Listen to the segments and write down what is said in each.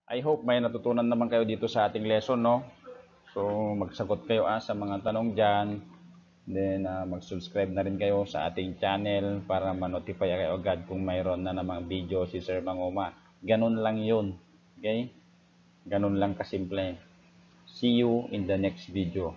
I hope may natutunan naman kayo dito sa ating lesson, no? So, magsagot kayo sa mga tanong dyan. Then, mag-subscribe na rin kayo sa ating channel para ma-notify kayo agad kung mayroon na namang video si Sir Mangoma. Ganun lang yun. Okay? Ganun lang kasimple. See you in the next video.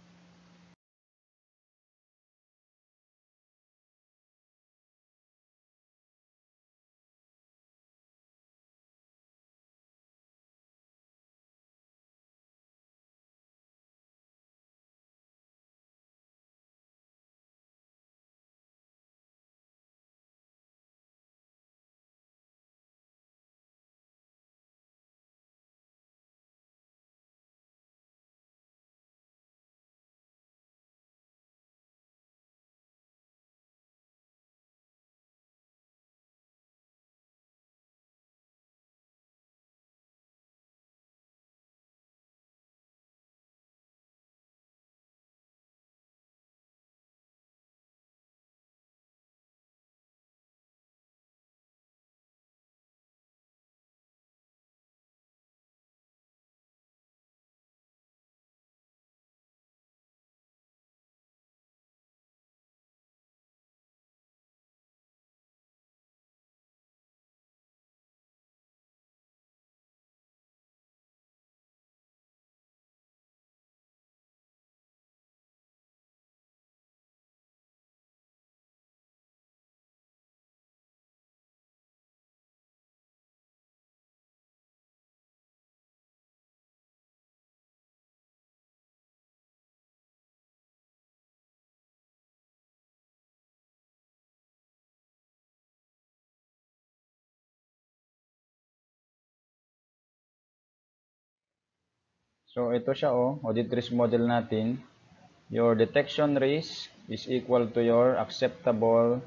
So, ito siya, audit risk model natin. Your detection risk is equal to your acceptable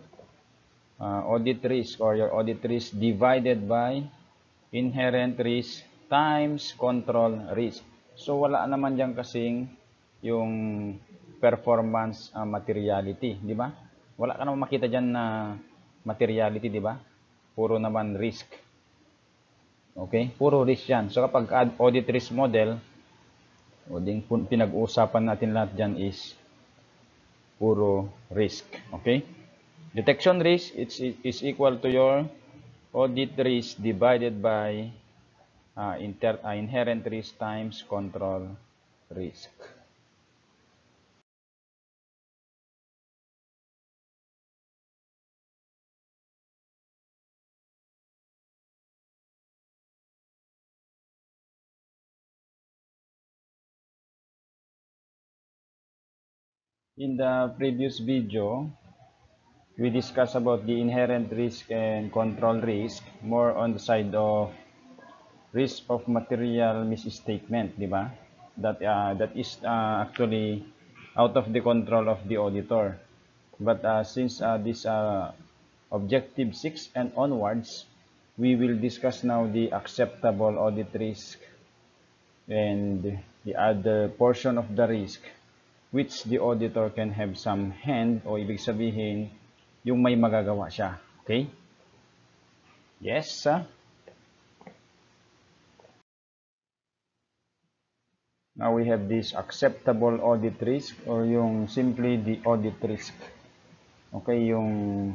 audit risk or your audit risk divided by inherent risk times control risk. So, wala naman dyan kasing yung performance materiality, di ba? Wala ka naman makita dyan na materiality, di ba? Puro naman risk. Okay? Puro risk yan. So, kapag audit risk model, o ding pinag-uusapan natin lahat dyan is puro risk. Okay? Detection risk is equal to your audit risk divided by inherent risk times control risk. In the previous video, we discussed about the inherent risk and control risk, more on the side of risk of material misstatement, di ba? That is actually out of the control of the auditor. But since this objective 6 and onwards, we will discuss now the acceptable audit risk and the other portion of the risk which the auditor can have some hand o ibig sabihin yung may magagawa siya. Okay? Yes? Now we have this acceptable audit risk or yung simply the audit risk. Okay, yung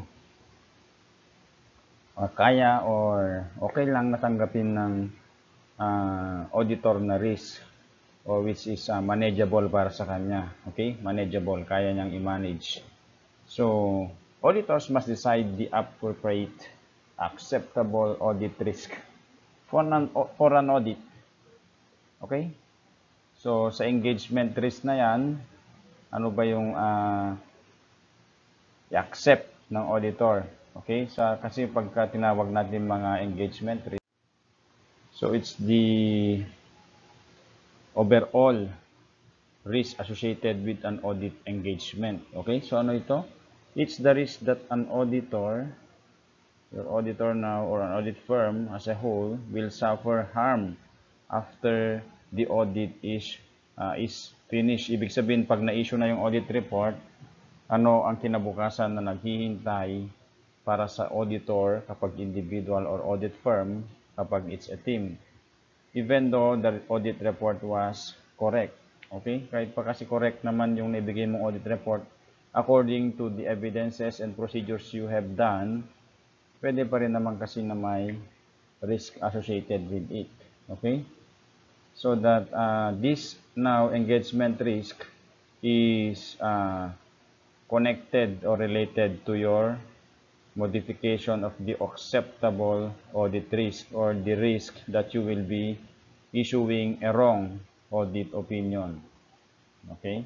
kaya or okay lang natanggapin ng auditor na risk or which is manageable para sa kanya. Okay, manageable, kaya niyang i-manage. So, auditors must decide the appropriate acceptable audit risk for an audit. Okay? So, sa engagement risk na yan, ano ba yung i-accept ng auditor? Okay? Kasi pagka tinawag natin mga engagement risk, so it's the overall risk associated with an audit engagement. Okay? So, ano ito? It's the risk that an auditor, your auditor now or an audit firm as a whole will suffer harm after the audit is finished. Ibig sabihin, pag na-issue na yung audit report, ano ang kinabukasan na naghihintay para sa auditor kapag individual or audit firm kapag it's a team. even though the audit report was correct. Okay? Kahit pa kasi correct naman yung naibigay mong audit report, according to the evidences and procedures you have done, pwede pa rin naman kasi na may risk associated with it. Okay? So that this now engagement risk is connected or related to your modification of the acceptable audit risk, or the risk that you will be issuing a wrong audit opinion. Okay?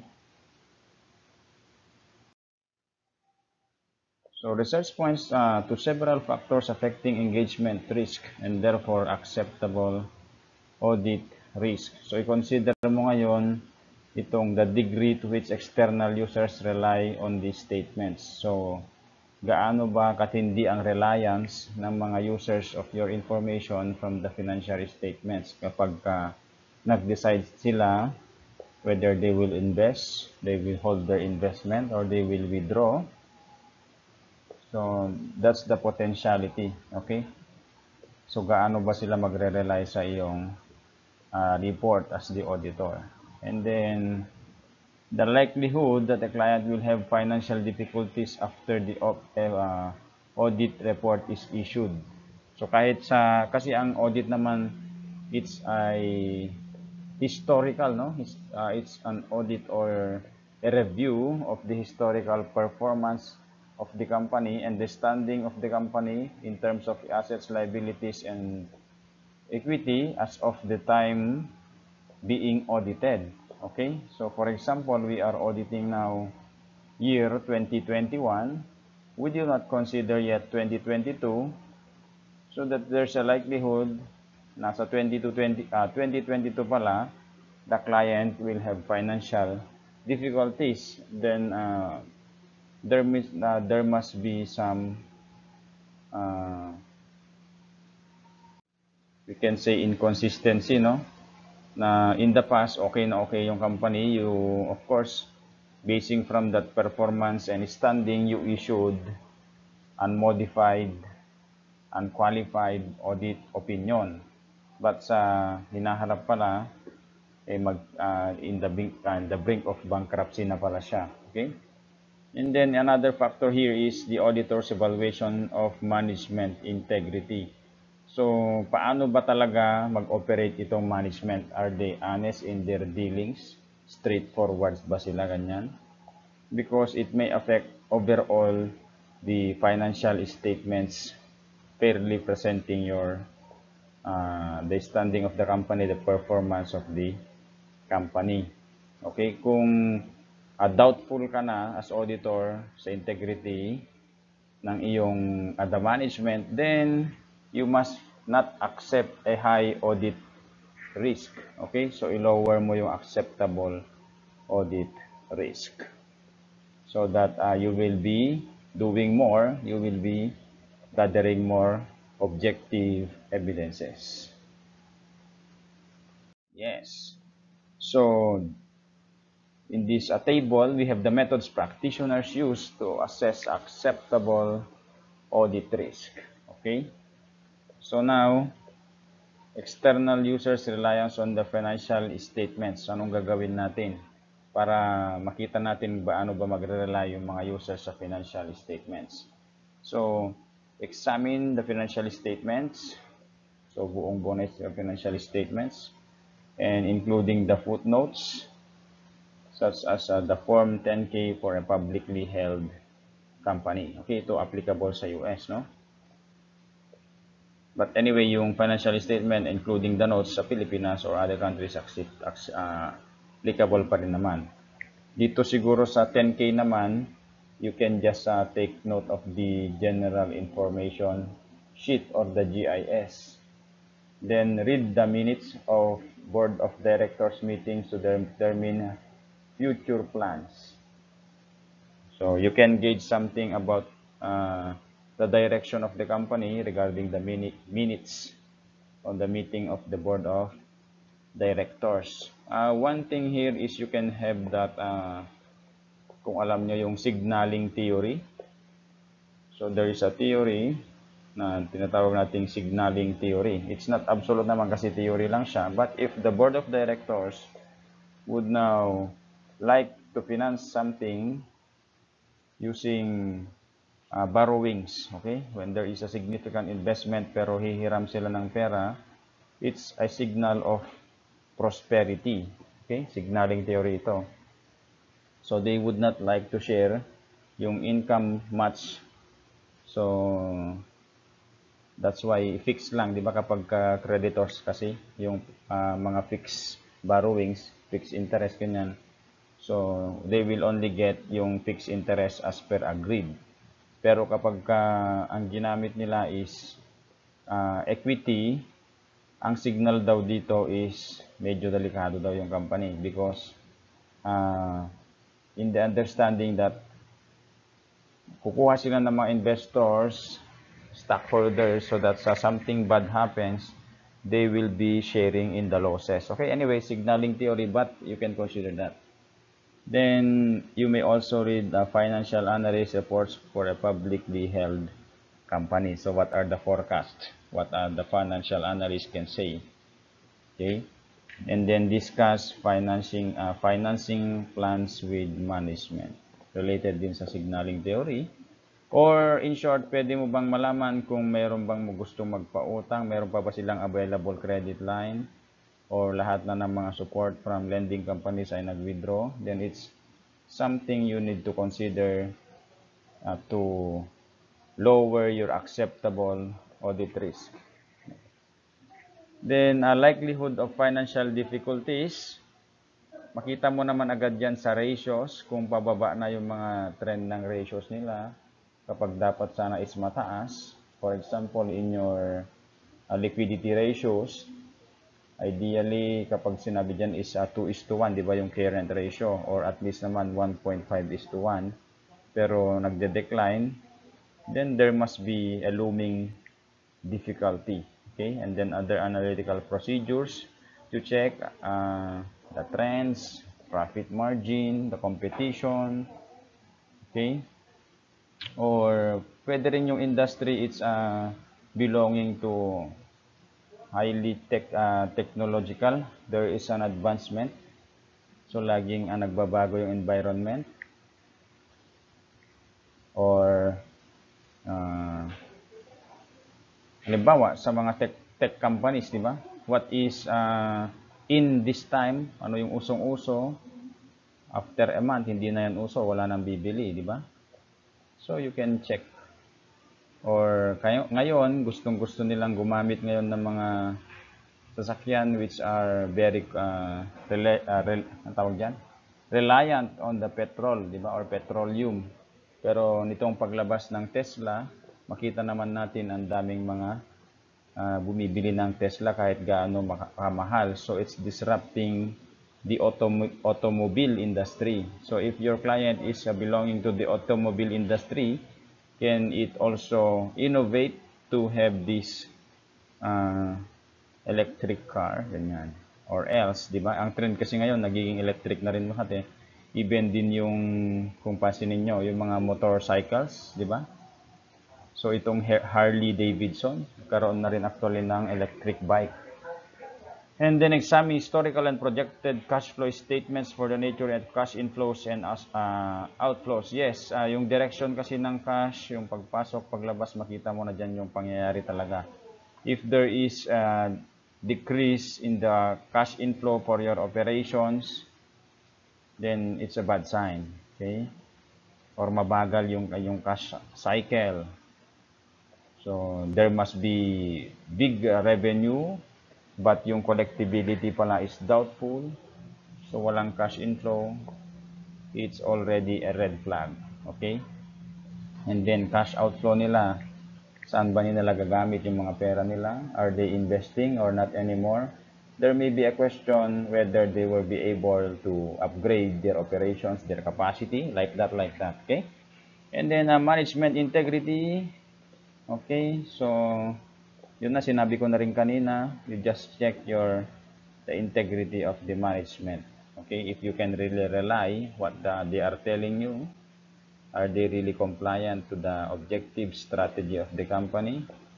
So research points to several factors affecting engagement risk and therefore acceptable audit risk. So i-consider mo ngayon itong the degree to which external users rely on these statements. So gaano ba katindi ang reliance ng mga users of your information from the financial statements kapag nag-decide sila whether they will invest, they will hold their investment, or they will withdraw. So that's the potentiality. Okay? So gaano ba sila magre-rely sa iyong report as the auditor. And then the likelihood that a client will have financial difficulties after the audit report is issued. So kahit kasi ang audit naman, it's a historical, no? It's an audit or a review of the historical performance of the company and the standing of the company in terms of assets, liabilities, and equity as of the time being audited. Okay, so for example, we are auditing now year 2021. We do not consider yet 2022, so that there's a likelihood nasa 2022 pala, the client will have financial difficulties. Then there must be some we can say inconsistency, no? Na in the past, okay na okay yung company, you, of course, basing from that performance and standing, you issued unmodified, unqualified audit opinion. But sa hinaharap pala, in the brink of bankruptcy na pala siya. Okay? And then another factor here is the auditor's evaluation of management integrity. So, paano ba talaga mag-operate itong management? Are they honest in their dealings? Straightforward ba sila ganyan? Because it may affect overall the financial statements fairly presenting your the standing of the company, the performance of the company. Okay, kung doubtful ka na as auditor sa integrity ng iyong the management, then you must not accept a high audit risk. Okay, so i-lower mo yung acceptable audit risk so that you will be doing more, you will be gathering more objective evidences. Yes. So in this table, we have the methods practitioners use to assess acceptable audit risk. Okay. So now, external users reliance on the financial statements. Anong gagawin natin para makita natin paano ba magre-rely yung mga users sa financial statements? So, examine the financial statements. So, buong bonus yung financial statements, and including the footnotes, such as the Form 10K for a publicly held company. Okay, ito applicable sa US, no? But anyway, yung financial statement, including the notes sa Pilipinas or other countries, applicable pa rin naman. Dito siguro sa 10K naman, you can just take note of the general information sheet or the GIS. Then read the minutes of Board of Directors meetings to determine future plans. So you can gauge something about the direction of the company regarding the minutes on the meeting of the Board of Directors. One thing here is you can have that, kung alam nyo yung signaling theory. So there is a theory na tinatawag nating signaling theory. It's not absolute naman kasi theory lang siya. But if the board of directors would now like to finance something using borrowings, okay? When there is a significant investment pero hihiram sila ng pera, it's a signal of prosperity. Okay? Signaling theory ito. So they would not like to share yung income much. So that's why fixed lang, di ba, kapag creditors kasi yung mga fixed borrowings, fixed interest ganyan. So they will only get yung fixed interest as per agreed. Pero kapag ang ginamit nila is equity, ang signal daw dito is medyo delikado daw yung company because in the understanding that kukuha sila ng mga investors, stockholders, so that something bad happens, they will be sharing in the losses. Okay, anyway, signaling theory, but you can consider that. Then you may also read financial analyst reports for a publicly held company. So what are the forecasts? What are the financial analysts can say? Okay, and then discuss financing plans with management. Related din sa signaling theory. Or in short, pwede mo bang malaman kung meron bang gustong magpautang, meron pa ba silang available credit line, or lahat na ng mga support from lending companies ay nag-withdraw? Then it's something you need to consider to lower your acceptable audit risk. Then likelihood of financial difficulties, makita mo naman agad yan sa ratios, kung pababa na yung mga trend ng ratios nila, kapag dapat sana is mataas. For example, in your liquidity ratios, ideally, kapag sinabi dyan is 2:1, di ba yung current ratio, or at least naman 1.5:1, pero nagde-decline, then there must be a looming difficulty. Okay, and then other analytical procedures to check the trends, profit margin, the competition, okay? Or pwede rin yung industry, it's belonging to highly technological, there is an advancement, so laging nagbabago yung environment. Or halimbawa sa mga tech companies, di ba, what is in this time, ano yung usong-uso, after a month hindi na yan uso, wala nang bibili, di ba? So you can check. Or ngayon, gustong-gusto nilang gumamit ngayon ng mga sasakyan which are very reliant on the petrol, di ba, or petroleum. Pero nitong paglabas ng Tesla, makita naman natin ang daming mga bumibili ng Tesla kahit gaano kamahal. So it's disrupting the automobile industry. So if your client is belonging to the automobile industry, can it also innovate to have this electric car, ganyan. Or else, di ba? Ang trend kasi ngayon, nagiging electric na rin lahat eh. Even din yung, kung pansin ninyo, yung mga motorcycles, di ba? So itong Harley Davidson, karoon na rin actually ng electric bike. And then examine historical and projected cash flow statements for the nature of cash inflows and outflows. Yes, yung direction kasi ng cash, yung pagpasok, paglabas, makita mo na dyan yung pangyayari talaga. If there is a decrease in the cash inflow for your operations, then it's a bad sign. Okay? Or mabagal yung cash cycle. So there must be big revenue, but yung collectibility pala is doubtful, so walang cash inflow, it's already a red flag. Okay? And then cash outflow nila, saan ba nila gagamit yung mga pera nila? Are they investing or not anymore? There may be a question whether they will be able to upgrade their operations, their capacity, like that. Okay? And then management integrity. Okay, so yun na, sinabi ko na rin kanina, you just check the integrity of the management. Okay, if you can really rely what they are telling you, are they really compliant to the objective strategy of the company?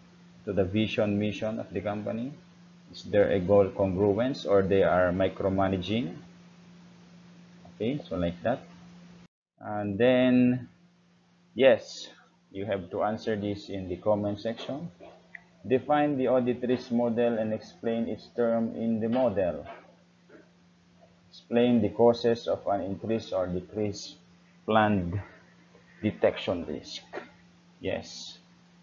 to the vision, mission of the company? Is there a goal congruence or they are micromanaging? Okay, so like that. And then, yes, you have to answer this in the comment section. Define the audit risk model and explain its term in the model. Explain the causes of an increase or decrease planned detection risk. Yes.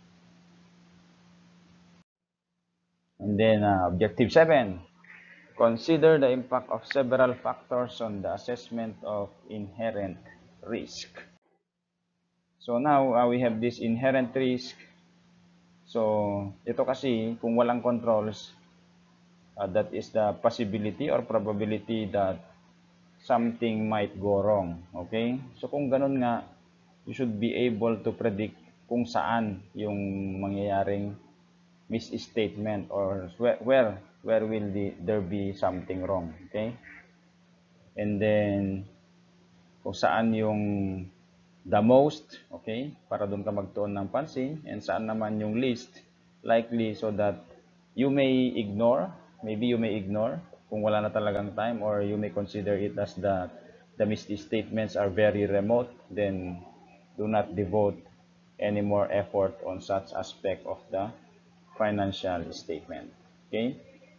And then objective 7. Consider the impact of several factors on the assessment of inherent risk. So now we have this inherent risk. So ito kasi kung walang controls, that is the possibility or probability that something might go wrong. Okay? So kung ganun nga, you should be able to predict kung saan yung mangyayaring misstatement or where will there be something wrong. Okay? And then kung saan yung the most, okay, para doon ka magtuon ng pansin, and saan naman yung least likely, so that maybe you may ignore kung wala na talagang time, or you may consider it as the misstatements are very remote, then do not devote any more effort on such aspect of the financial statement. Okay?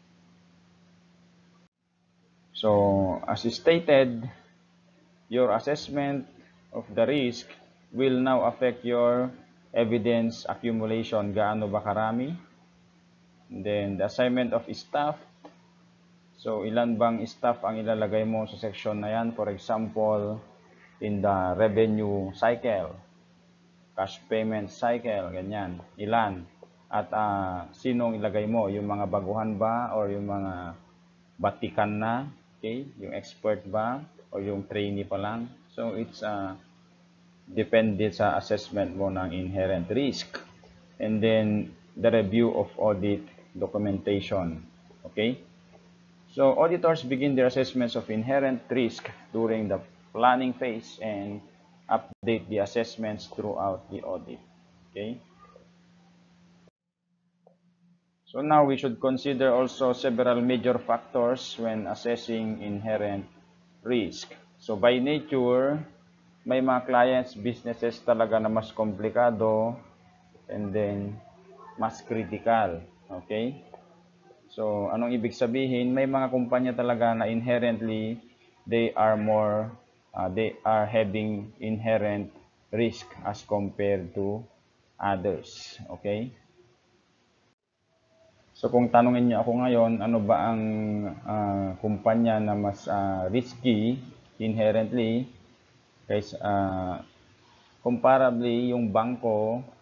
So, as stated, your assessment of the risk will now affect your evidence accumulation. Gaano ba karami? And then, the assignment of staff. So, ilan bang staff ang ilalagay mo sa section na yan? For example, in the revenue cycle, cash payment cycle, ganyan. Ilan? At sinong ilagay mo? Yung mga baguhan ba? Or yung mga batikan na? Okay? Yung expert ba? O yung trainee pa lang? So, it's depende sa assessment mo ng inherent risk. And then, the review of audit documentation. Okay? So, auditors begin their assessments of inherent risk during the planning phase and update the assessments throughout the audit. Okay? So now we should consider also several major factors when assessing inherent risk. So by nature, may mga clients, businesses talaga na mas komplikado and then mas critical. Okay? So anong ibig sabihin? May mga kumpanya talaga na inherently they are having inherent risk as compared to others. Okay? So kung tanungin niyo ako ngayon, ano ba ang kumpanya na mas risky inherently kaysa comparably yung bangko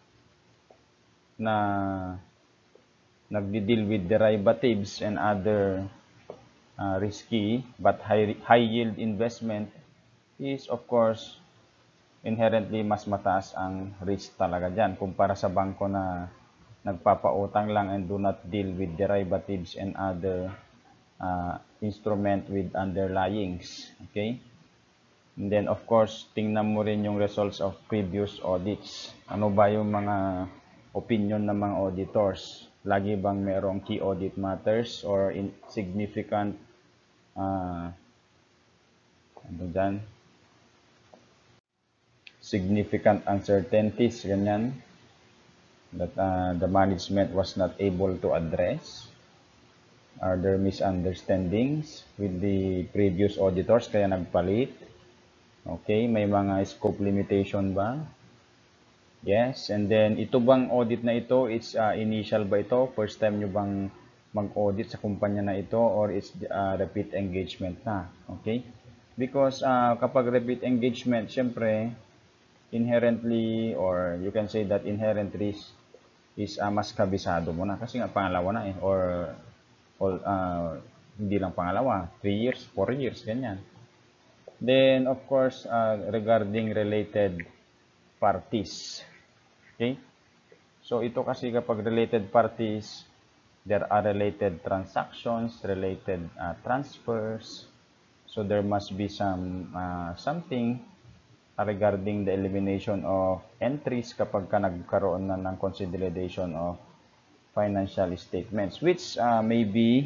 na nagdi-deal with derivatives and other risky but high yield investment is of course inherently mas mataas ang risk talaga dyan kumpara sa bangko na nagpapautang lang and do not deal with derivatives and other instrument with underlyings. Okay? And then, of course, tingnan mo rin yung results of previous audits. Ano ba yung mga opinion ng mga auditors? Lagi bang merong key audit matters or insignificant significant uncertainties, ganyan, that the management was not able to address? Are there misunderstandings with the previous auditors kaya nagpalit? Okay, may mga scope limitation ba? Yes, and then ito bang audit na ito, it's initial ba ito? First time nyo bang mag-audit sa kumpanya na ito or it's repeat engagement na? Okay? Because kapag repeat engagement, syempre, inherently or you can say that inherent risk is mas kabisado mo na kasi nga pangalawa na or hindi lang pangalawa, 3 years, 4 years, ganyan. Then of course regarding related parties, okay, so ito kasi kapag related parties, there are related transactions, related transfers, so there must be something regarding the elimination of entries kapag ka nagkaroon na ng consolidation of financial statements, which may be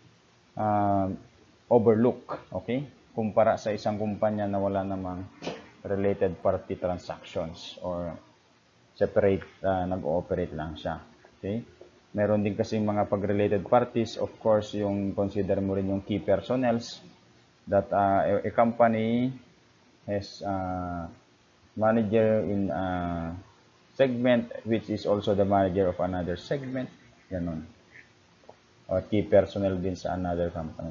overlook, okay? Kumpara sa isang kumpanya na wala namang related party transactions or separate, nag-ooperate lang siya, okay? Meron din kasi mga pag-related parties, of course, yung consider mo rin yung key personnels that a company has manager in a segment which is also the manager of another segment, ganun. Or key personnel din sa another company.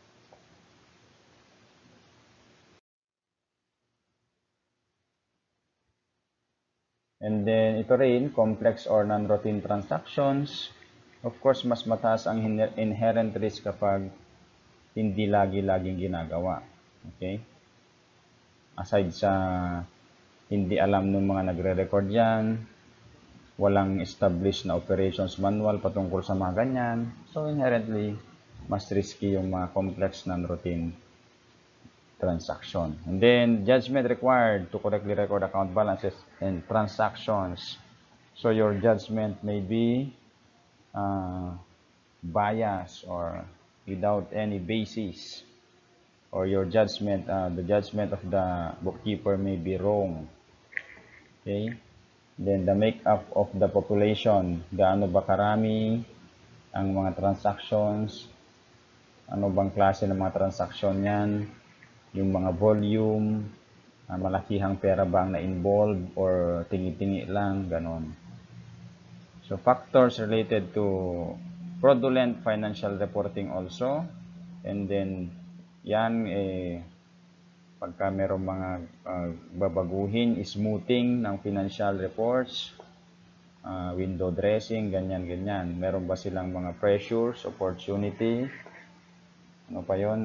And then ito rin, complex or non-routine transactions. Of course, mas mataas ang inherent risk kapag hindi lagi-laging ginagawa. Okay? Aside sa hindi alam ng mga nagre-record yan, walang established na operations manual patungkol sa mga ganyan. So, inherently, mas risky yung mga complex non-routine transaction. And then, judgment required to correctly record account balances and transactions. So, your judgment may be biased or without any basis. Or your judgment, the judgment of the bookkeeper may be wrong. Okay? Then, the makeup of the population. Gaano ba karami ang mga transactions? Ano bang klase ng mga transaction yan? Yung mga volume, malakihang pera ba ang na-involve or tingi-tingi lang, ganon. So, factors related to fraudulent financial reporting also. And then, yan, pagka merong mga babaguhin, smoothing ng financial reports, window dressing, ganyan-ganyan. Meron ba silang mga pressures, opportunity, ano pa yun,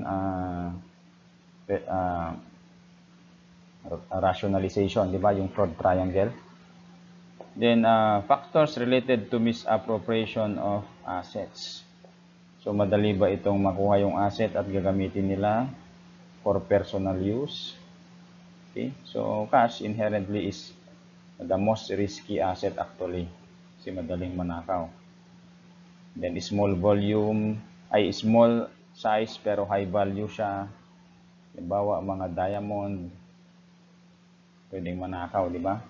rationalization, di ba, yung fraud triangle. Then, factors related to misappropriation of assets. So, madali ba itong makuha yung asset at gagamitin nila for personal use? Okay, so cash inherently is the most risky asset actually, kasi madaling manakaw. Then small volume, ay small size pero high value siya. Halimbawa, mga diamond, pwedeng manakaw, di ba?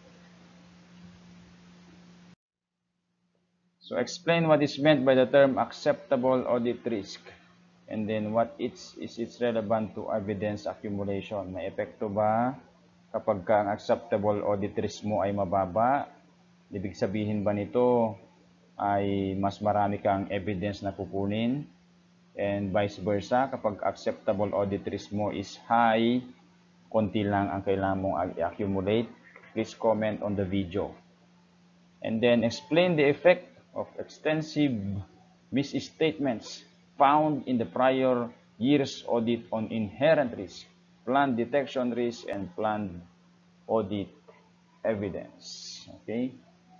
So explain what is meant by the term acceptable audit risk. And then what is its relevant to evidence accumulation? May epekto ba kapag ang acceptable audit risk mo ay mababa? Ibig sabihin ba nito ay mas marami kang evidence na kukunin? And vice versa, kapag acceptable audit risk mo is high, konti lang ang kailangan mong i-accumulate. Please comment on the video. And then explain the effect of extensive misstatements found in the prior year's audit on inherent risk, planned detection risk, and planned audit evidence. Okay?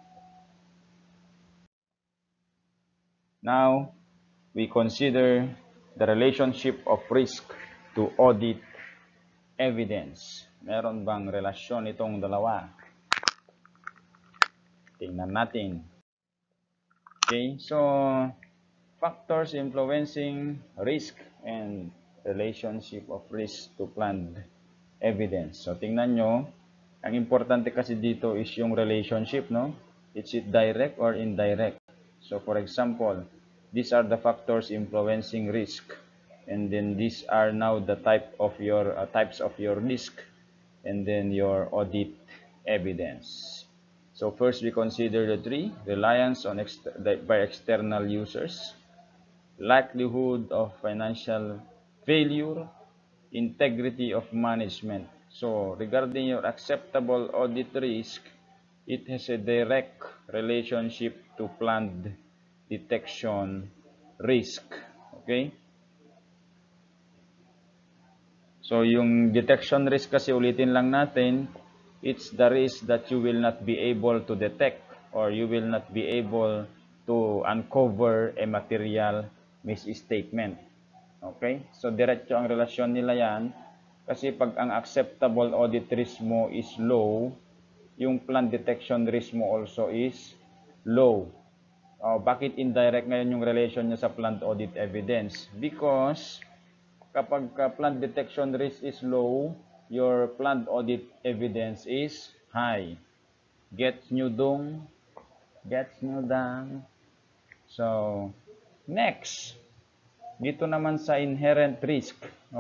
Now, we consider the relationship of risk to audit evidence. Meron bang relasyon itong dalawa? Tingnan natin. Okay, so factors influencing risk and relationship of risk to planned evidence. So, tingnan nyo, ang importante kasi dito is yung relationship, no? Is it direct or indirect? So, for example, these are the factors influencing risk. And then these are now the types of your risk and then your audit evidence. So first we consider the three: reliance on by external users, likelihood of financial failure, integrity of management. So regarding your acceptable audit risk, it has a direct relationship to planned detection risk. Okay? So yung detection risk kasi, ulitin lang natin, it's the risk that you will not be able to detect or you will not be able to uncover a material misstatement. Okay? So diretso ang relasyon nila yan, kasi pag ang acceptable audit risk mo is low, yung planned detection risk mo also is low. Bakit indirect ngayon yung relation niya sa plant audit evidence? Because kapag plant detection risk is low, your plant audit evidence is high. Gets nyo dong? Gets nyo dang? So, next. Dito naman sa inherent risk.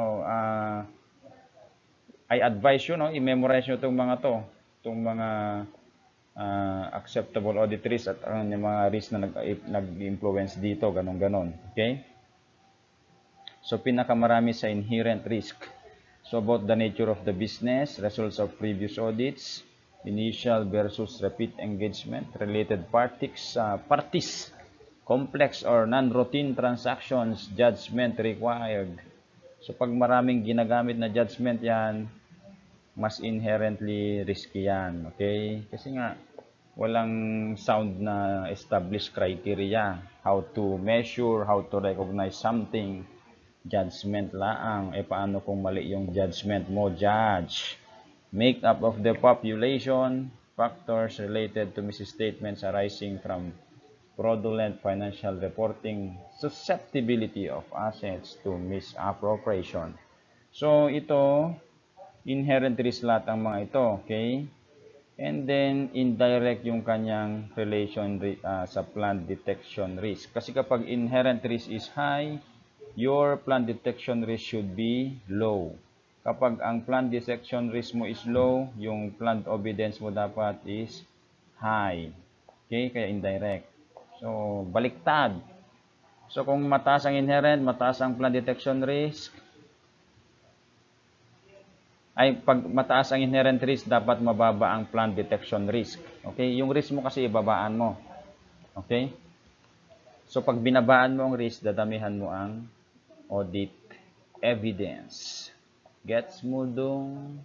I advise you, i-memorize nyo itong mga to. Itong mga acceptable audit risk at yung mga risk na nag-influence dito, ganon-ganon. Okay? So, pinakamarami sa inherent risk. So, about the nature of the business, results of previous audits, initial versus repeat engagement, related parties, complex or non-routine transactions, judgment required. So, pag maraming ginagamit na judgment yan, mas inherently risky yan. Okay? Kasi nga, walang sound na established criteria. How to measure, how to recognize something. Judgment laang. Paano kung mali yung judgment mo? Judge. Makeup of the population. Factors related to misstatements arising from fraudulent financial reporting. Susceptibility of assets to misappropriation. So, ito, inherent risk lahat ang mga ito, okay? And then, indirect yung kanyang relation sa plant detection risk. Kasi kapag inherent risk is high, your plant detection risk should be low. Kapag ang plant detection risk mo is low, yung plant evidence mo dapat is high. Okay? Kaya indirect. So, baliktad. So, kung mataas ang inherent, mataas ang plant detection risk, pag mataas ang inherent risk, dapat mababa ang plant detection risk. Okay? Yung risk mo kasi ibabaan mo. Okay? So, pag binabaan mo ang risk, dadamihan mo ang audit evidence. Gets mo dong?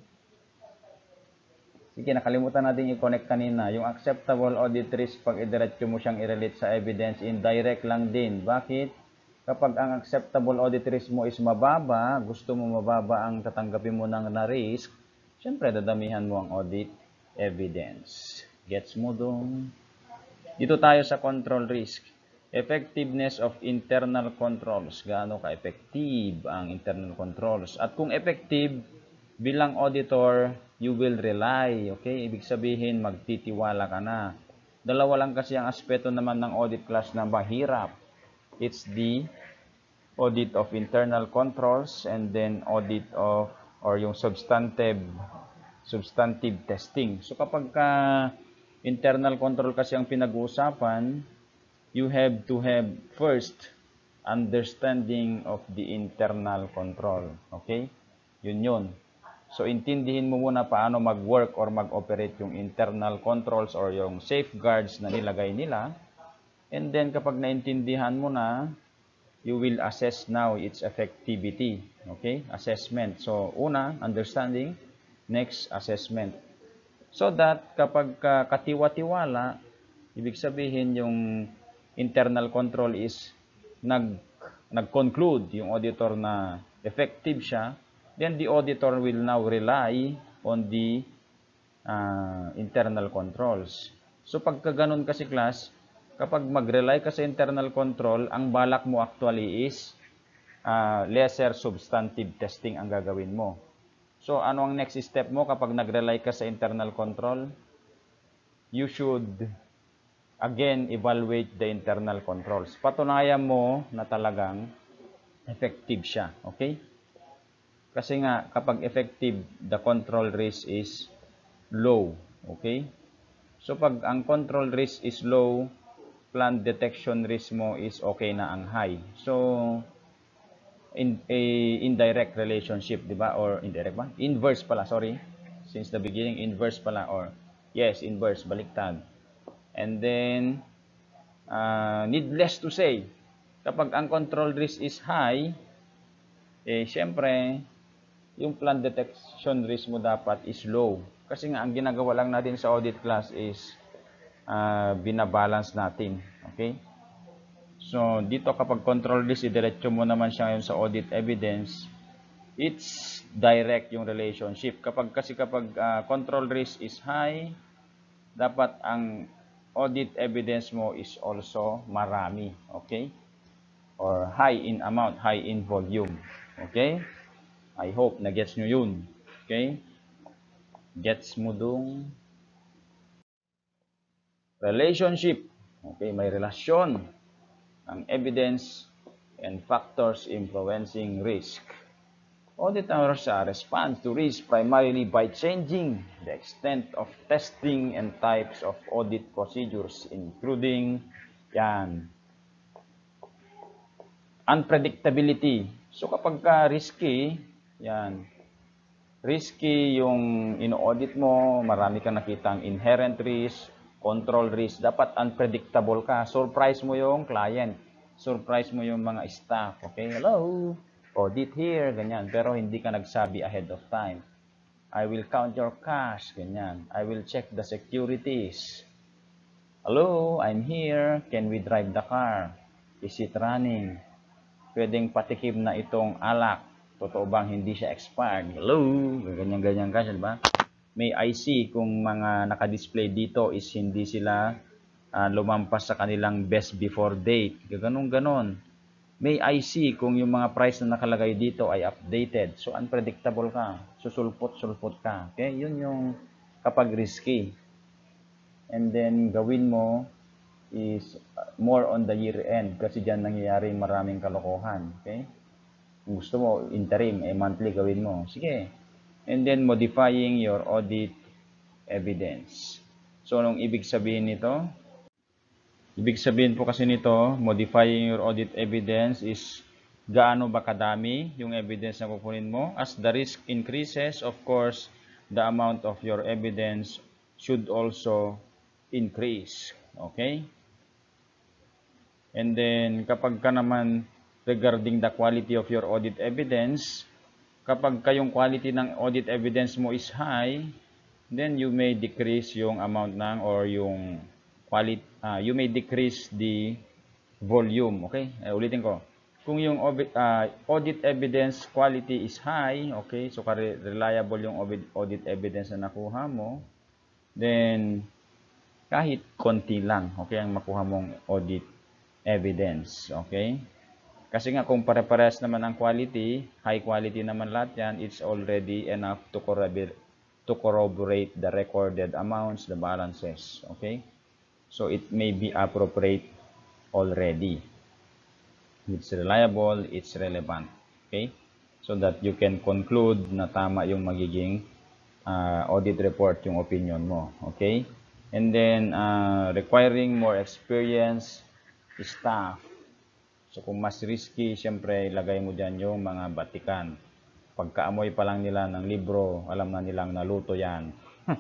Sige, nakalimutan natin i-connect kanina. Yung acceptable audit risk, pag idiretso mo siyang i-relate sa evidence, indirect lang din. Bakit? Kapag ang acceptable audit risk mo is mababa, gusto mo mababa ang tatanggapin mo ng na-risk, syempre dadamihan mo ang audit evidence. Gets mo dong? Dito tayo sa control risk. Effectiveness of internal controls. Gaano ka-effective ang internal controls? At kung effective, bilang auditor, you will rely. Okay? Ibig sabihin, magtitiwala ka na. Dalawa lang kasi ang aspeto naman ng audit class na mahirap. It's the audit of internal controls and then audit of or yung substantive testing. So kapag internal control kasi ang pinag-uusapan, you have to have first understanding of the internal control. Okay? Yun. So intindihin mo muna paano mag-work or mag-operate yung internal controls or yung safeguards na nilagay nila. And then kapag naintindihan mo na, you will assess now its effectivity. Okay? Assessment. So, una, understanding. Next, assessment. So that kapag katiwa-tiwala, ibig sabihin yung internal control is nag-conclude yung auditor na effective siya, then the auditor will now rely on the internal controls. So, pagka ganun kasi class, kapag mag-rely ka sa internal control, ang balak mo actually is lesser substantive testing ang gagawin mo. So, ano ang next step mo kapag nag-rely ka sa internal control? You should, again, evaluate the internal controls. Patunayan mo na talagang effective siya. Okay? Kasi nga, kapag effective, the control risk is low. Okay? So, pag ang control risk is low, plant detection risk mo is okay na ang high. So, indirect relationship, di ba? Or indirect ba? Inverse pala, sorry. Since the beginning, inverse pala. Or, yes, inverse, baliktad. And then, needless to say, kapag ang control risk is high, syempre, yung plant detection risk mo dapat is low. Kasi nga, ang ginagawa lang natin sa audit class is binabalance natin. Okay? So, dito kapag control risk, idiretso mo naman siya ngayon sa audit evidence, it's direct yung relationship. Kapag control risk is high, dapat ang audit evidence mo is also marami, okay? Or high in amount, high in volume, okay? I hope na gets nyo yun, okay? Gets mo dung relationship, okay? May relasyon ang evidence and factors influencing risk. Auditors respond to risk primarily by changing the extent of testing and types of audit procedures, including yan, unpredictability. So kapag ka risky, yan, risky yung ino-audit mo, marami kang nakitang inherent risk, control risk, dapat unpredictable ka. Surprise mo yung client, surprise mo yung mga staff, okay? Hello, audit here, ganyan. Pero hindi ka nagsabi ahead of time. I will count your cash, ganyan. I will check the securities. Hello, I'm here. Can we drive the car? Is it running? Pwedeng patikim na itong alak. Totoo bang hindi siya expired? Hello? Ganyan-ganyan ka, diba? May I see kung mga naka-display dito is hindi sila lumampas sa kanilang best before date. Ganon-ganon. May I see kung yung mga price na nakalagay dito ay updated. So, unpredictable ka. Susulpot-sulpot ka. Okay? Yun yung kapag risky. And then, gawin mo is more on the year end kasi dyan nangyayari maraming kalokohan. Okay? Kung gusto mo, interim, monthly gawin mo. Sige. And then, modifying your audit evidence. So, anong ibig sabihin nito? Ibig sabihin po kasi nito, modifying your audit evidence is gaano ba kadami yung evidence na kukunin mo. As the risk increases, of course, the amount of your evidence should also increase. Okay? And then, kapag ka naman regarding the quality of your audit evidence, kapag kayong quality ng audit evidence mo is high, then you may decrease yung amount ng or yung quality, you may decrease the volume. Okay? Ulitin ko. Kung yung audit evidence quality is high, okay, so reliable yung audit evidence na nakuha mo, then kahit konti lang, okay, ang makuha mong audit evidence, okay? Kasi nga kung pare-parehas naman ang quality, high quality naman lahat yan, it's already enough to corroborate the recorded amounts, the balances, okay? So it may be appropriate already. It's reliable, it's relevant, okay? So that you can conclude na tama yung magiging audit report, yung opinion mo, okay? And then, requiring more experience staff. So, kung mas risky, syempre, ilagay mo dyan yung mga batikan. Pagkaamoy pa lang nila ng libro, alam na nilang naluto yan.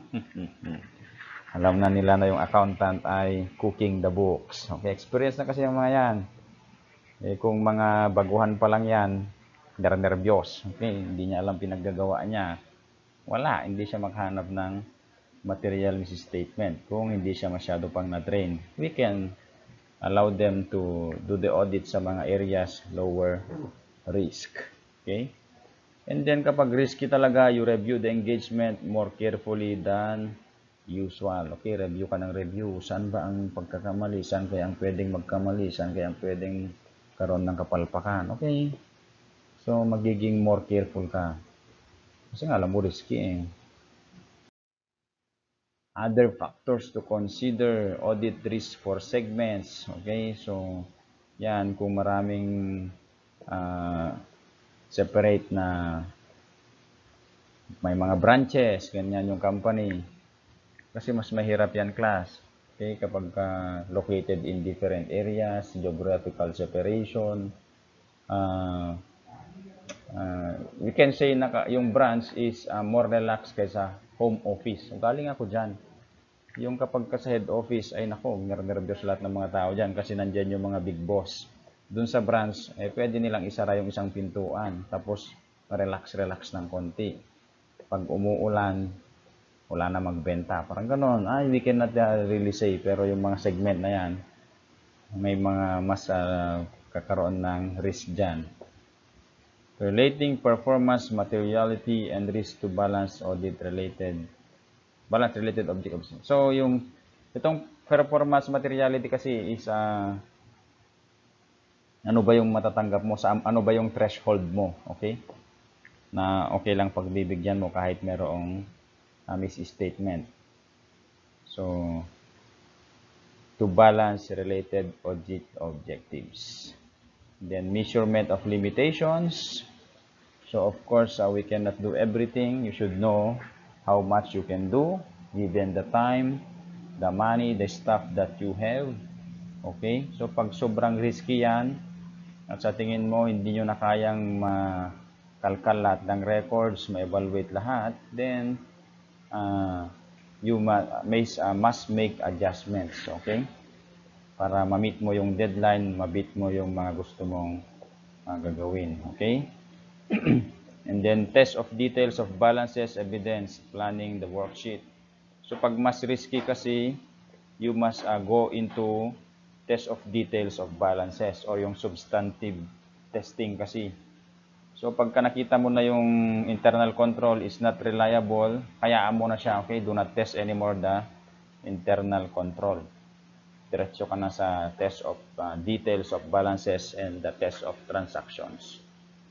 Alam na nila na yung accountant ay cooking the books. Okay, experience na kasi yung mga yan. Eh, kung mga baguhan pa lang yan, nervyos. Okay, hindi niya alam pinaggagawa niya. Wala, hindi siya maghanap ng materiality statement. Kung hindi siya masyado pang na-train, we can allow them to do the audit sa mga areas lower risk. Okay? And then kapag risky talaga, you review the engagement more carefully than usual. Okay, review ka ng review. Saan ba ang pagkakamali? Saan kaya ang pwedeng magkamali? Saan kaya ang pwedeng karoon ng kapalpakan? Okay? So, magiging more careful ka. Kasi nga, alam mo, risky eh. Other factors to consider, audit risk for segments. Okay, so yan, kung maraming separate na may mga branches, ganyan yung company. Kasi mas mahirap yan, class. Okay, kapag located in different areas, geographical separation, we can say na yung branch is more relaxed kaysa home office. So, galing ako dyan. Yung kapag ka sa head office, ay nako, nervyos lahat ng mga tao dyan kasi nandyan yung mga big boss. Doon sa branch, pwede nilang isara yung isang pintuan. Tapos, relax ng konti. Pag umuulan, wala na magbenta. Parang ganon. Ay, we cannot really say. Pero yung mga segment na yan, may mga mas kakaroon ng risk dyan. Relating performance, materiality, and risk to balance audit related objectives. So, itong performance materiality kasi is ano ba yung matatanggap mo, sa ano ba yung threshold mo, okay? Na okay lang pagbibigyan mo kahit merong misstatement. So, to balance related audit objectives. Then, measurement of limitations. So, of course, we cannot do everything. You should know how much you can do, given the time, the money, the stuff that you have. Okay? So, pag sobrang risky yan, at sa tingin mo, hindi nyo na kayang makalkal lahat ng records, ma-evaluate lahat, then, you must make adjustments, okay? Para ma-meet mo yung deadline, ma-beat mo yung mga gusto mong gagawin, okay? And then, test of details of balances, evidence, planning the worksheet. So, pag mas risky kasi, you must go into test of details of balances or yung substantive testing kasi. So, pagka nakita mo na yung internal control is not reliable, hayaan mo na siya, okay? Do not test anymore the internal control. Diretso ka na sa test of details of balances and the test of transactions.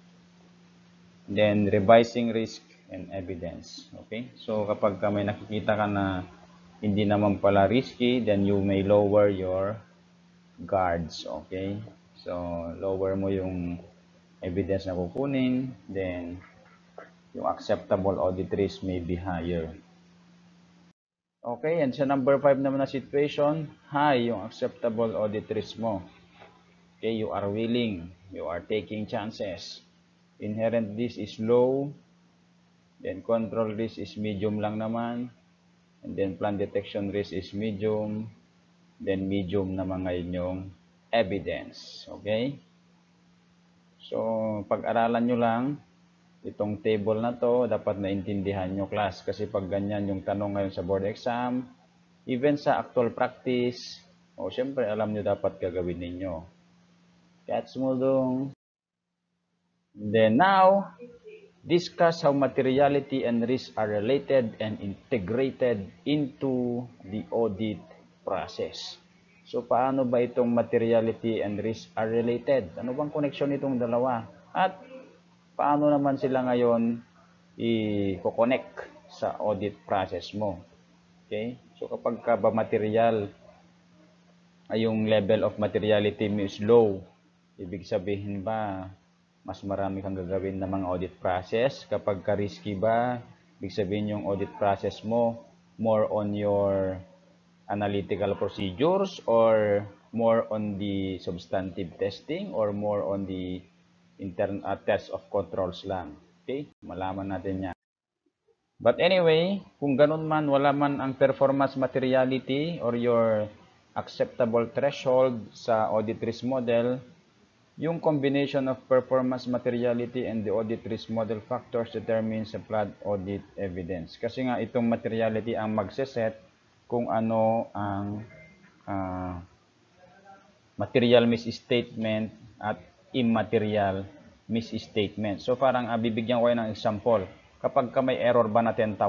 Then, revising risk and evidence. Okay? So, kapag may nakikita ka na hindi naman pala risky, then you may lower your guards. Okay? So, lower mo yung evidence na kukunin, then yung acceptable audit risk may be higher. Okay, and sa number 5 naman na situation, high yung acceptable audit risk mo. Okay, you are willing, you are taking chances. Inherent risk is low, then control risk is medium lang naman, and then plan detection risk is medium, then medium naman ngayon yung evidence. Okay? So, pag-aralan nyo lang, itong table na to, dapat naintindihan nyo class. Kasi pag ganyan yung tanong ngayon sa board exam, even sa actual practice, syempre alam nyo dapat gagawin ninyo. Catch mo dong. Then now, discuss how materiality and risk are related and integrated into the audit process. So, paano ba itong materiality and risk are related? Ano bang connection itong dalawa? At paano naman sila ngayon i-connect sa audit process mo? Okay? So, kapag ka ba material, ay yung level of materiality mo is low, ibig sabihin ba, mas marami kang gagawin na mga audit process? Kapag ka risky ba, ibig sabihin yung audit process mo, more on your analytical procedures or more on the substantive testing or more on the test of controls lang. Okay? Malaman natin yan. But anyway, kung ganun man, wala man ang performance materiality or your acceptable threshold sa audit risk model, yung combination of performance materiality and the audit risk model factors determines the planned audit evidence. Kasi nga itong materiality ang magseset kung ano ang material misstatement at immaterial misstatement. So parang bibigyan ko kayo ng example. Kapag ka may error ba na 10,000,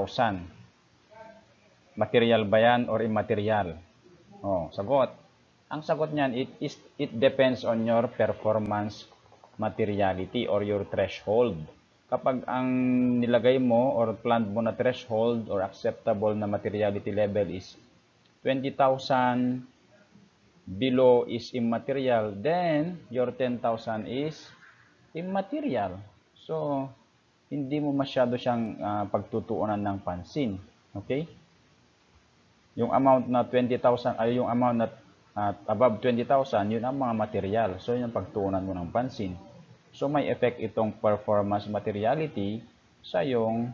material ba yan or immaterial? Sagot. Ang sagot niyan, it depends on your performance materiality or your threshold. Kapag ang nilagay mo or planned mo na threshold or acceptable na materiality level is 20,000, below is immaterial, then your 10,000 is immaterial. So, hindi mo masyado siyang pagtutuunan ng pansin. Okay? Yung amount na 20,000 ay yung amount na above 20,000, yun ang mga material. So, yun ang pagtuunan mo ng pansin. So, may effect itong performance materiality sa yung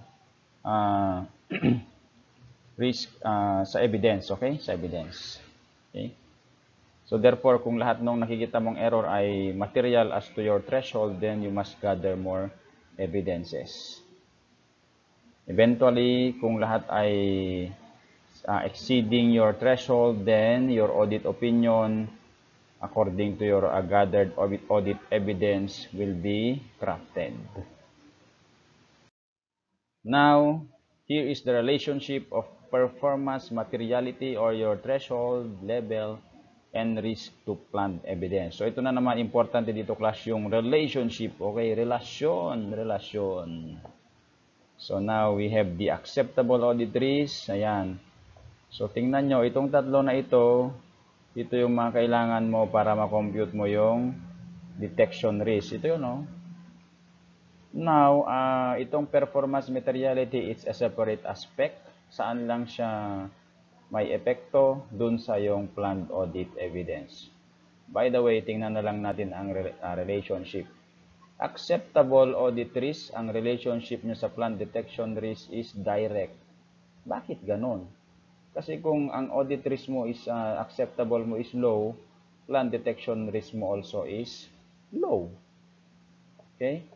risk sa evidence. Okay? Sa evidence. Okay? So, therefore, kung lahat ng nakikita mong error ay material as to your threshold, then you must gather more evidences. Eventually, kung lahat ay exceeding your threshold, then your audit opinion according to your gathered audit evidence will be crafted. Now, Here is the relationship of performance, materiality, or your threshold, level, and risk to planned evidence. So ito na naman, importante dito class, yung relationship. Okay, relasyon. So now we have the acceptable audit risk. Ayan. So tingnan nyo, itong tatlo na ito yung mga kailangan mo para ma-compute mo yung detection risk. Ito yun, no? Now, itong performance materiality is a separate aspect. Saan lang siya may epekto? Dun sa yung planned audit evidence. By the way, tingnan na lang natin ang relationship. Acceptable audit risk, ang relationship nyo sa planned detection risk is direct. Bakit ganon? Kasi kung ang audit risk mo is acceptable mo is low, planned detection risk mo also is low. Okay?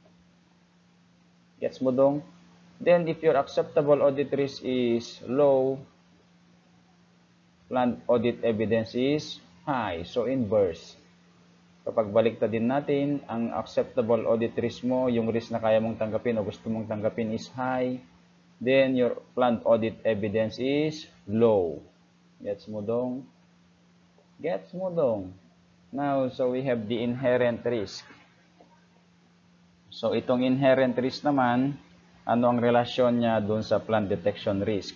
Gets mo dong? Then, if your acceptable audit risk is low, planned audit evidence is high. So, inverse. Kapag baliktad din natin, ang acceptable audit risk mo, yung risk na kaya mong tanggapin o gusto mong tanggapin is high, then your planned audit evidence is low. Gets mo dong? Gets mo dong? Now, so we have the inherent risk. So, itong inherent risk naman, ano ang relasyon niya doon sa planned detection risk?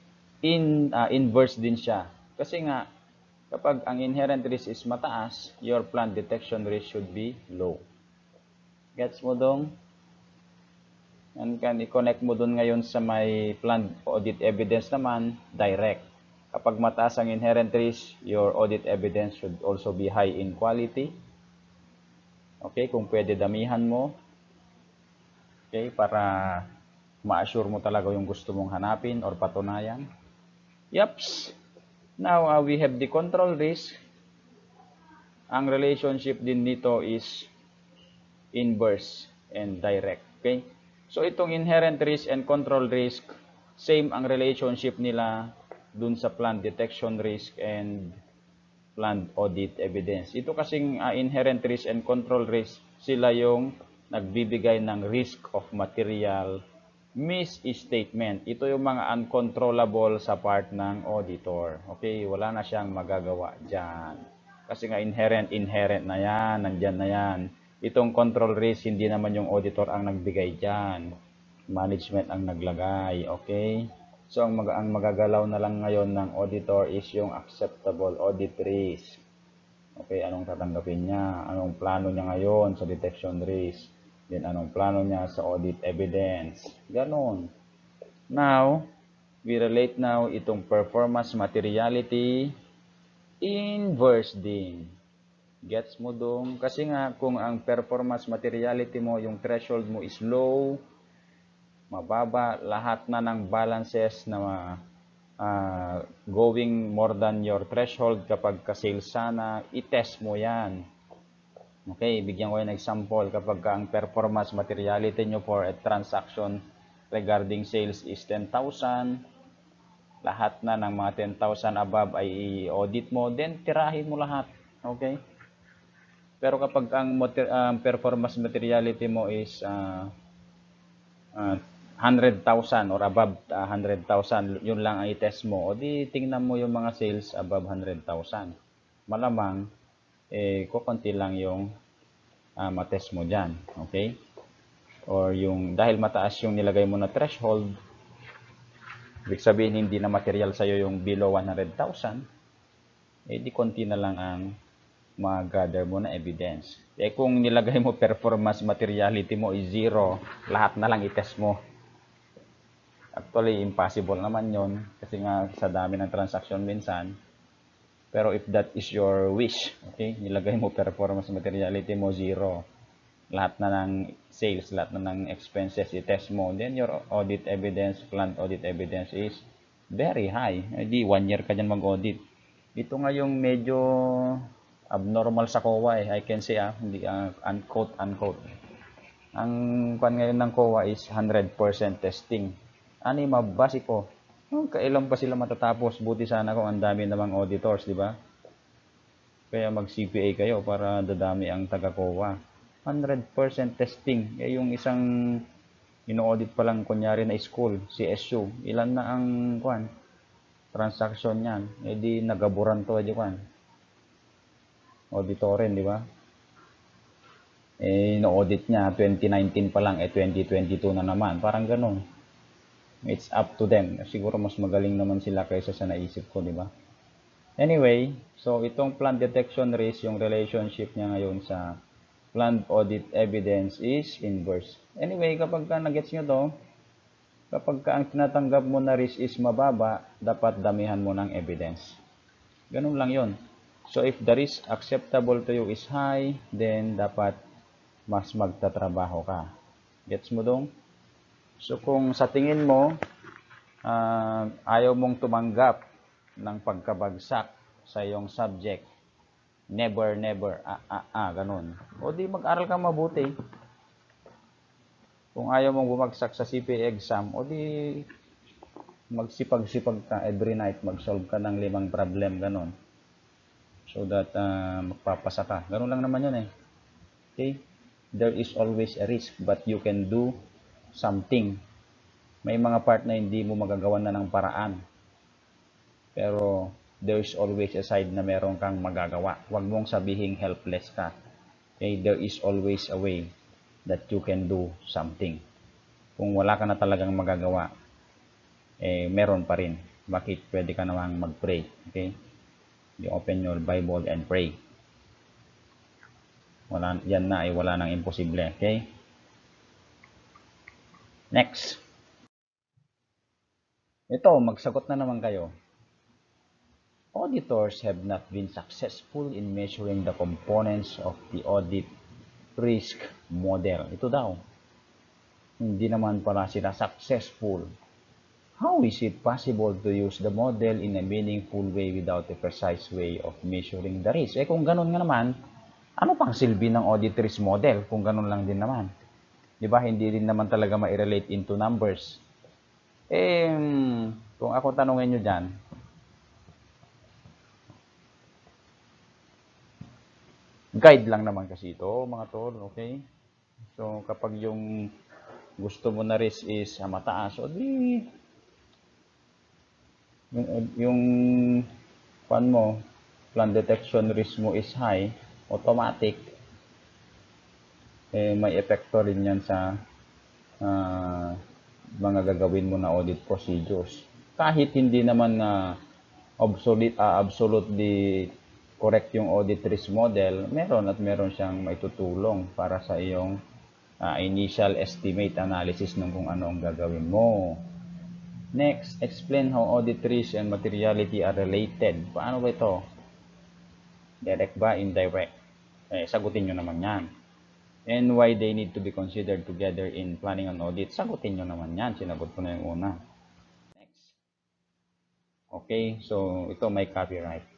Inverse din siya. Kasi nga, kapag ang inherent risk is mataas, your planned detection risk should be low. Gets mo dong? And can i-connect mo doon ngayon sa may planned audit evidence naman, direct. Kapag mataas ang inherent risk, your audit evidence should also be high in quality. Okay, kung pwede damihan mo. Okay, para ma-assure mo talaga yung gusto mong hanapin or patunayan. Yups. Now, we have the control risk. Ang relationship din nito is inverse and direct. Okay? So, itong inherent risk and control risk, same ang relationship nila dun sa planned detection risk and planned audit evidence. Ito kasing inherent risk and control risk, sila yung nagbibigay ng risk of material misstatement. Ito yung mga uncontrollable sa part ng auditor. Okay, wala na siyang magagawa dyan. Kasi nga inherent na yan, nandyan na yan. Itong control risk, hindi naman yung auditor ang nagbigay dyan. Management ang naglagay, okay? So, ang magagalaw na lang ngayon ng auditor is yung acceptable audit risk. Okay, anong tatanggapin niya? Anong plano niya ngayon sa detection risk? Then, anong plano niya sa audit evidence? Ganon. Now, we relate now itong performance materiality inverse din. Gets mo dong? Kasi nga, kung ang performance materiality mo, yung threshold mo is low, mababa, lahat na ng balances na going more than your threshold kapag ka-sales sana, i-test mo yan. Okay, bigyan ko yung example. Kapag ang performance materiality nyo for a transaction regarding sales is 10,000, lahat na ng mga 10,000 above ay i-audit mo, then tirahin mo lahat. Okay? Pero kapag ang performance materiality mo is 100,000 or above 100,000, yun lang ang i-test mo, o di tingnan mo yung mga sales above 100,000. Malamang, kukunti lang yung matest mo dyan. Okay? Or yung, dahil mataas yung nilagay mo na threshold, ibig sabihin hindi na material sa'yo yung below 100,000, di konti na lang ang mag-gather mo na evidence. Kung nilagay mo performance materiality mo is 0, lahat na lang i-test mo. Actually, impossible naman yon kasi nga sa dami ng transaction minsan. Pero if that is your wish, okay, nilagay mo performance materiality mo 0, lahat na ng sales, lahat na ng expenses i-test mo, then your audit evidence, planned audit evidence is very high. Hindi, 1 year ka dyan mag-audit. Ito nga yung medyo abnormal sa COA I can say, hindi, unquote. Ang pan ngayon ng COA is 100% testing. Ano yung mabasi ko? Kailan pa sila matatapos? Buti sana kung ang dami namang auditors, di ba? Kaya mag-CPA kayo para dadami ang taga-COA. 100% testing. Yung isang ino-audit pa lang kunyari na school, CSU, ilan na ang kwan, transaction niyan, edi nagaburan to, edi kwan, auditorin, di ba? No-audit niya, 2019 pa lang, 2022 na naman, parang ganun. It's up to them. Siguro mas magaling naman sila kaysa sa naisip ko, di ba? Anyway, so itong plant detection risk, yung relationship niya ngayon sa plant audit evidence is inverse. Anyway, kapag ka nagets nyo to, kapag ka ang tinatanggap mo na risk is mababa, dapat damihan mo ng evidence. Ganun lang yon. So if the risk acceptable to you is high, then dapat mas magtatrabaho ka. Gets mo dong? So kung sa tingin mo, ayaw mong tumanggap ng pagkabagsak sa iyong subject, never, ganun. O di mag-aral ka mabuti. Kung ayaw mong bumagsak sa CPA exam, o di magsipag-sipag ka every night, mag-solve ka ng 5 problem, ganun. So that magpapasa ka. Ganun lang naman yun eh. Okay? There is always a risk, but you can do something. May mga part na hindi mo magagawa na ng paraan. Pero there's always a side na meron kang magagawa. Huwag mong sabihing helpless ka. Okay? There is always a way that you can do something. Kung wala ka na talagang magagawa, meron pa rin. Bakit pwede ka namang mag-pray? Okay? You open your Bible and pray. Yan na ay wala nang imposible. Okay? Next. Ito, magsagot na naman kayo. Auditors have not been successful in measuring the components of the audit risk model. Ito daw. Hindi naman pala sila successful. How is it possible to use the model in a meaningful way without a precise way of measuring the risk? Kung ganun nga naman, ano pang silbi ng audit risk model kung ganun lang din naman? Di ba? Hindi rin naman talaga ma-relate into numbers. Kung ako tanungin nyo dyan, guide lang naman kasi ito, mga tol, okay? So, kapag yung gusto mo na risk is mataas, o di, yung pan mo, plant detection risk mo is high, automatic, may epekto rin yan sa mga gagawin mo na audit procedures. Kahit hindi naman na absolutely correct yung audit risk model, meron siyang maitutulong para sa iyong initial estimate analysis ng kung ano ang gagawin mo. Next, explain how audit risk and materiality are related. Paano ba ito? Direct ba? Indirect? Sagutin nyo naman yan. And why they need to be considered together in planning an audit? Sagutin nyo naman yan. Sinagot ko na yung una. Next. Okay, so ito may copyright.